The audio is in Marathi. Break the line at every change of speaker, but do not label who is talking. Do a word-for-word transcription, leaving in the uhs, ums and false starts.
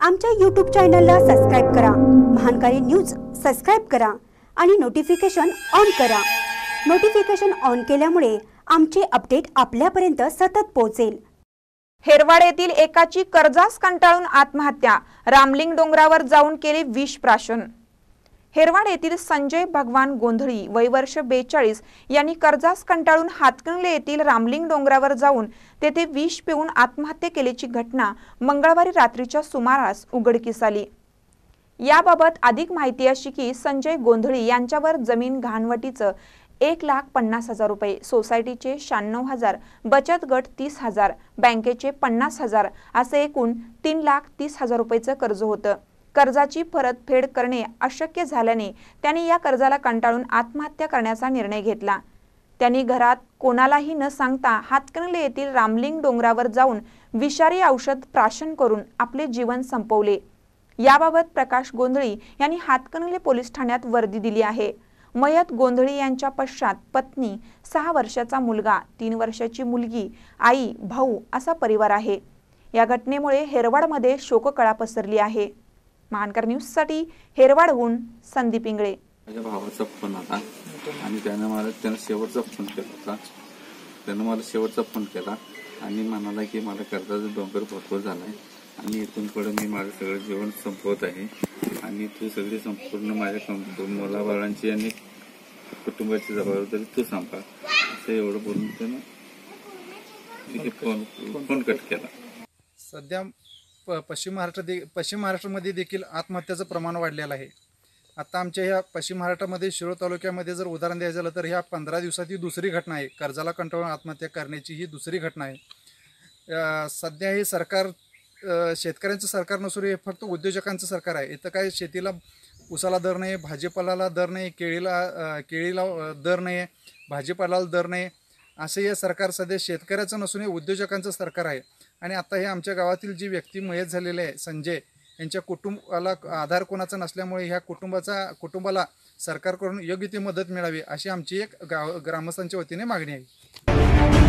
आमच्या यूट्यूब चॅनलला सबस्क्राइब करा, महानकारी न्यूज सबस्क्राइब करा आणि नोटिफिकेशन ऑन करा। नोटिफिकेशन ऑन केल्यामुळे आमचे अपडेट आपल्यापर्यंत सतत पोहोचेल।
हेरवाड येथील एकाची कर्जास कंटाळून आत्महत्या, रामलिंग डोंगरावर जाऊन केले विष प्राशन। हेरवाड येथील संजय भगवान गोंधळी वय वर्ष बेचाळीस यांनी कर्जास कंटाळून हातकणंगले येथील रामलिंग डोंगरावर जाऊन तेथे विष पिऊन आत्महत्या केल्याची घटना मंगळवारी रात्रीच्या सुमारास उघडकीस आली। याबाबत अधिक माहिती अशी की संजय गोंधळी यांच्यावर जमीन घाणवटीचं एक लाख पन्नास हजार रुपये, सोसायटीचे शहाण्णव हजार, बचत गट तीस हजार, बँकेचे पन्नास हजार असे एकूण तीन लाख तीस हजार रुपयेचं कर्ज होतं। कर्जाची परतफेड करणे अशक्य झाल्याने त्यांनी या कर्जाला कंटाळून आत्महत्या करण्याचा निर्णय घेतला। त्यांनी घरात कोणालाही न सांगता हातकणंगले येथील रामलिंग डोंगरावर जाऊन विषारी औषध प्राशन करून आपले जीवन संपवले। याबाबत प्रकाश गोंधळी यांनी हातकणंगले पोलीस ठाण्यात वर्दी दिली आहे। मयत गोंधळी यांच्या पश्चात पत्नी, सहा वर्षाचा मुलगा, तीन वर्षाची मुलगी, आई, भाऊ असा परिवार आहे। या घटनेमुळे हेरवाडमध्ये शोककळा पसरली आहे। महानकर न्यूज साठी हेरवाडहून संदीप इंगळे।
माझ्या भावाचा फोन आला आणि त्याने मला त्याने शेवटचा फोन केला होता त्याने मला शेवटचा फोन केला आणि म्हणाला की मला कर्जाचा डोंगर भरपूर झालाय आणि इथून पुढे मी माझं सगळं जीवन संपवत आहे आणि तू सगळी संपूर्ण माझ्या मुलाबाळांची आणि कुटुंबाची जबाबदारी तू सांभाळ असं एवढं बोलून त्यानं फोन फोन कट केला।
सध्या प पश्चिम महाराष्ट्र दे पश्चिम महाराष्ट्रामध्ये देखील आत्महत्याचं प्रमाण वाढलेलं आहे। आता आमच्या ह्या पश्चिम महाराष्ट्रामध्ये शिरोळ तालुक्यामध्ये जर उदाहरण द्यायचं झालं तर ह्या पंधरा दिवसात ही दुसरी घटना आहे। कर्जाला कंटाळून आत्महत्या करण्याची ही दुसरी घटना आहे। सध्या हे सरकार शेतकऱ्यांचं सरकार नसून हे फक्त उद्योजकांचं सरकार आहे। इथं काय शेतीला उसाला दर नाही, भाजीपाल्याला दर नाही, केळीला केळीला दर नाही, भाजीपाल्याला दर नाही, असे हे सरकार सध्या शेतकऱ्याचं नसून हे उद्योजकांचं सरकार आहे। आणि आता हे आमच्या गावातील जी व्यक्ती मयत झालेले आहे संजय यांच्या कुटुंबाला आधार कोणाचा नसल्यामुळे ह्या कुटुंबाचा कुटुंबाला सरकारकडून योग्य ती मदत मिळावी अशी आमची एक गाव ग्रामस्थांच्या वतीने मागणी आहे।